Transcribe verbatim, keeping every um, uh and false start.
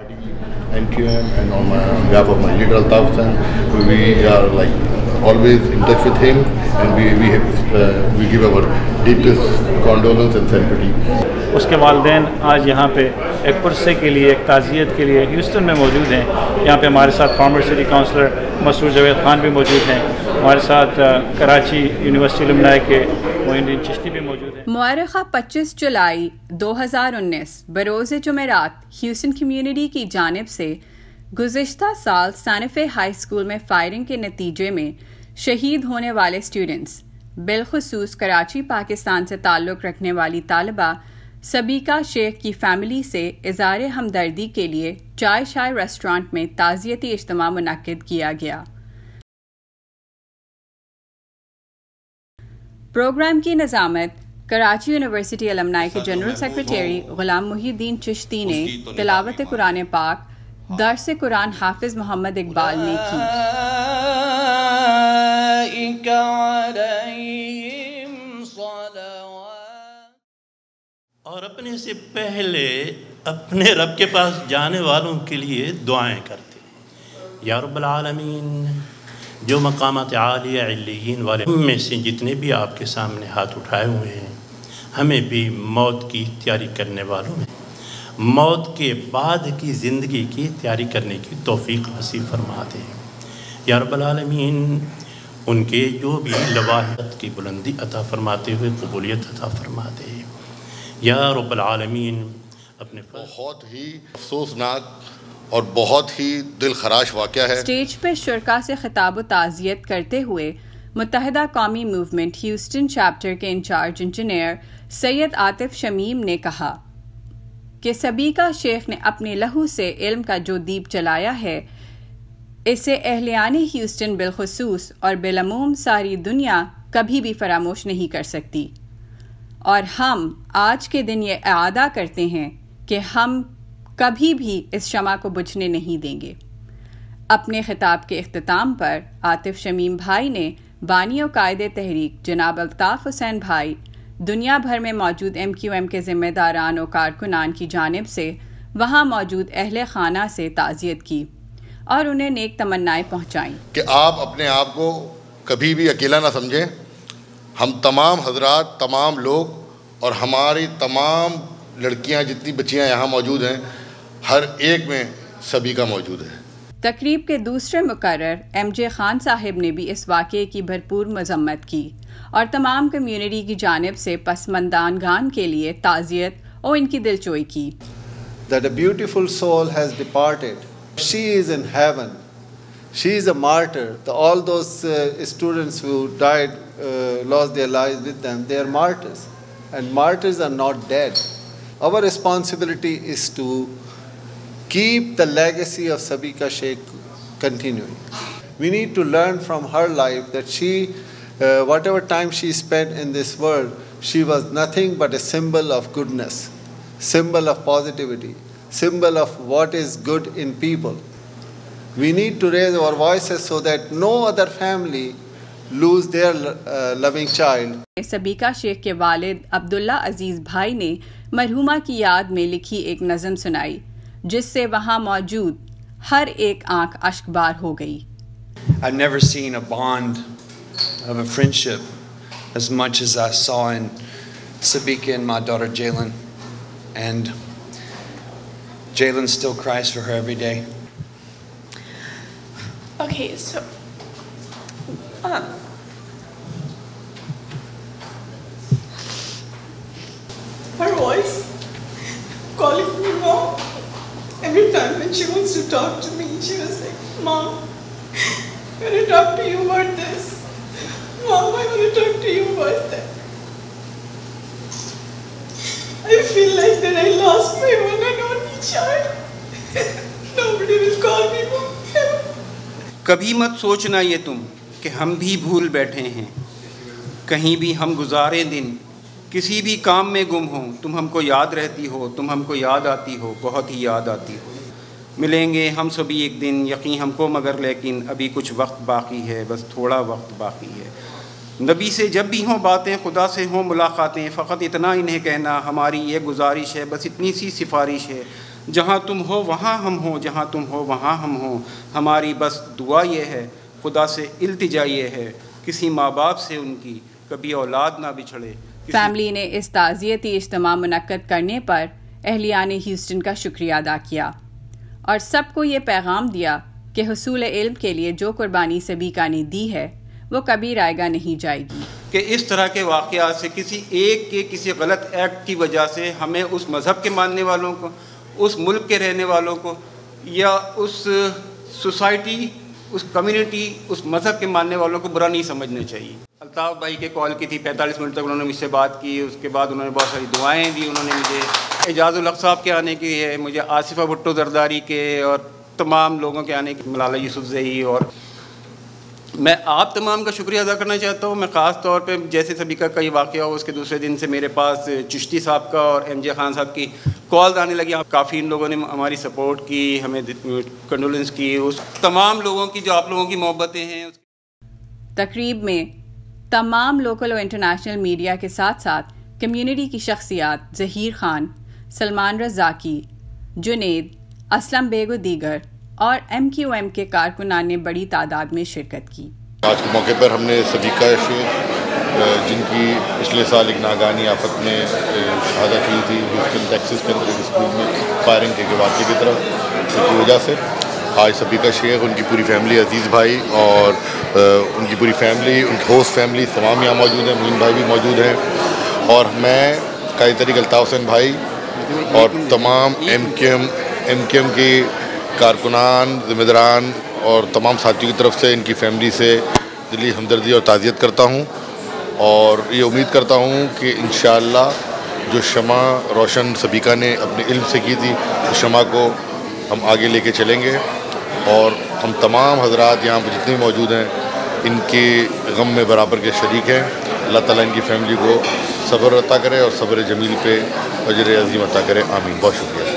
M Q M and on my on behalf of my leader Altaf, we are like always in touch with him, and we we uh, we give our deepest condolence and sympathy. اس کے والدین آج یہاں پہ ایک پرسے کے لیے، ایک تعزیت کے لیے ہیوسٹن میں موجود ہیں. یہاں پہ ہمارے ساتھ فارمر سٹی کاؤنسلر مسرور جاوید خان بھی موجود ہیں. ہمارے ساتھ کراچی یونیورسٹی الومنائی کے معین الدین چشتی بھی موجود ہیں. مؤرخہ پچیس جولائی دو ہزار انیس بروز جمعرات ہیوسٹن کمیونٹی کی جانب سے گزشتہ سال سانفے ہائی اسکول میں فائرنگ کے نتیجے میں شہید ہونے والے اسٹوڈنٹس، بالخصوص کراچی پاکستان سے تعلق رکھنے والی طالبہ سبیکا شیخ کی فیملی سے اظہار ہمدردی کے لیے چائے شائے ریسٹورانٹ میں تعزیتی اجتماع منعقد کیا گیا. پروگرام کی نظامت کراچی یونیورسٹی الومنائی کے جنرل سیکریٹری غلام محی الدین چشتی نے تلاوت قرآن پاک درس قرآن حافظ محمد اقبال نے کی. اور اپنے سے پہلے اپنے رب کے پاس جانے والوں کے لیے دعائیں کرتے ہیں. یا رب العالمین، جو مقامات عالیہ علیین والے ہم میں سے جتنے بھی آپ کے سامنے ہاتھ اٹھائے ہوئے ہیں، ہمیں بھی موت کی تیاری کرنے والوں میں موت کے بعد کی زندگی کی تیاری کرنے کی توفیق نصیب فرما دے. یا رب العالمین، ان کے جو بھی لواحت کی بلندی عطا فرماتے ہوئے قبولیت عطا فرما دے. یا رب العالمین، اپنے بہت ہی افسوسناک اور بہت ہی دل خراش واقعہ ہے. اسٹیج پہ شرکا سے خطاب و تعزیت کرتے ہوئے Muttahida Qaumi movement Houston chapter کے انچارج انجینئر سید عاطف شمیم نے کہا کہ سبیکا شیخ نے اپنے لہو سے علم کا جو دیپ جلایا ہے، اسے اہلیان ہیوسٹن بالخصوص اور بالعموم ساری دنیا کبھی بھی فراموش نہیں کر سکتی. اور ہم آج کے دن یہ اعادہ کرتے ہیں کہ ہم کبھی بھی اس شمع کو بجھنے نہیں دیں گے. اپنے خطاب کے اختتام پر عاطف شمیم بھائی نے بانی و قائد تحریک جناب الطاف حسین بھائی، دنیا بھر میں موجود ایم کیو ایم کے ذمہ داران و کارکنان کی جانب سے وہاں موجود اہل خانہ سے تعزیت کی اور انہیں نیک تمنائیں پہنچائیں کہ آپ اپنے آپ کو کبھی بھی اکیلا نہ سمجھیں. ہم تمام حضرات، تمام لوگ اور ہماری تمام لڑکیاں جتنی بچیاں یہاں موجود ہیں، ہر ایک میں سبیکا موجود ہے. تقریب کے دوسرے مقرر ایم جے خان صاحب نے بھی اس واقعے کی بھرپور مذمت کی اور تمام کمیونٹی کی جانب سے پسماندگان کے لیے تعزیت اور ان کی دلجوئی کی. That a beautiful soul has departed. She is in heaven. She is a martyr. The, all those uh, students who died, uh, lost their lives with them, they are martyrs. And martyrs are not dead. Our responsibility is to keep the legacy of Sabeeka Sheikh continuing. We need to learn from her life that she, uh, whatever time she spent in this world, she was nothing but a symbol of goodness, symbol of positivity, symbol of what is good in people. We need to raise our voices so that no other family lose their uh, loving child. Sabika شیخ کے والد عبداللہ عزیز بھائی نے مرحومہ کی یاد میں لکھی ایک نظم سنائی جس سے وہاں موجود ہر ایک آنکھ اشک بار ہو گئی. I've never seen a bond of a friendship as much as I saw in Sabeeka and my daughter Jalen. And Jalen still cries for her every day. Okay, so um, her voice calling me mom. Every time when she wants to talk to me, she was like, Mom, I want to talk to you about this. Mom, I want to talk to you about that. I feel like that I lost my one and only child. Nobody will call me mom. کبھی مت سوچنا یہ تم کہ ہم بھی بھول بیٹھے ہیں، کہیں بھی ہم گزارے دن، کسی بھی کام میں گم ہوں، تم ہم کو یاد رہتی ہو، تم ہم کو یاد آتی ہو، بہت ہی یاد آتی ہو. ملیں گے ہم سبھی ایک دن، یقین ہم کو مگر لیکن ابھی کچھ وقت باقی ہے، بس تھوڑا وقت باقی ہے. نبی سے جب بھی ہوں باتیں، خدا سے ہوں ملاقاتیں، فقط اتنا انہیں کہنا ہماری یہ گزارش ہے، بس اتنی سی سفارش ہے، جہاں تم ہو وہاں ہم ہوں، جہاں تم ہو وہاں ہم ہوں، ہماری بس دعا یہ ہے، خدا سے التجا یہ ہے، کسی ماں باپ سے ان کی کبھی اولاد نہ بچھڑے۔ فیملی نے اس تعزیتی اجتماع منعقد کرنے پر اہلیان ہیوسٹن کا شکریہ ادا کیا اور سب کو یہ پیغام دیا کہ حصول علم کے لیے جو قربانی سبیکا نے دی ہے وہ کبھی رائگاں نہیں جائے گی، کہ اس طرح کے واقعات سے کسی ایک کے کسی غلط ایکٹ کی وجہ سے ہمیں اس مذہب کے ماننے والوں کو، اس ملک کے رہنے والوں کو، یا اس سوسائٹی، اس کمیونٹی، اس مذہب کے ماننے والوں کو برا نہیں سمجھنا چاہیے۔ الطاف بھائی کے کال کی تھی، پینتالیس منٹ تک انہوں نے مجھ سے بات کی، اس کے بعد انہوں نے بہت ساری دعائیں دی، انہوں نے مجھے اعجاز الحق صاحب کے آنے کی ہے، مجھے آصفہ بھٹو زرداری کے اور تمام لوگوں کے آنے کی، ملالہ یوسف زئی، اور میں آپ تمام کا شکریہ ادا کرنا چاہتا ہوں۔ میں خاص طور پہ جیسے سبیکا کا یہ واقعہ ہو، اس کے دوسرے دن سے میرے پاس چشتی صاحب کا اور ایم جے خان صاحب کی کالز آنے لگی، کافی ان لوگوں نے ہماری سپورٹ کی، ہمیں کنڈولنس کی، اس تمام لوگوں کی جو آپ لوگوں کی محبتیں ہیں۔ تقریب میں تمام لوکل و انٹرنیشنل میڈیا کے ساتھ ساتھ کمیونٹی کی شخصیات ظہیر خان، سلمان رزاقی، جنید، اسلم بیگ و دیگر اور ایم کیو ایم کے کارکنان نے بڑی تعداد میں شرکت کی۔ آج کے موقع پر ہم نے سبیکا شیخ جن کی پچھلے سال ایک ناگہانی آفت میں شہادت ہوئی تھی ہیوسٹن ٹیکسس کے اندر ایک اسکول میں فائرنگ کے واقعے کی طرف، اس کی وجہ سے آج سبیکا شیخ، ان کی پوری فیملی، عزیز بھائی اور ان کی پوری فیملی، ان کی ہوسٹ فیملی تمام یہاں موجود ہیں، معین بھائی بھی موجود ہیں، اور میں قائد طریق الطاف حسین بھائی اور تمام M Q M M Q M کی کارکنان، ذمہ داران اور تمام ساتھیوں کی طرف سے ان کی فیملی سے دلی ہمدردی اور تعزیت کرتا ہوں، اور یہ امید کرتا ہوں کہ انشاءاللہ جو شمع روشن سبیکا نے اپنے علم سے کی تھی، اس شمع کو ہم آگے لے کے چلیں گے، اور ہم تمام حضرات یہاں پہ جتنے موجود ہیں ان کے غم میں برابر کے شریک ہیں۔ اللہ تعالیٰ ان کی فیملی کو صبر عطا کرے اور صبر جمیل پہ اجر عظیم عطا کرے، آمین۔ بہت شکریہ۔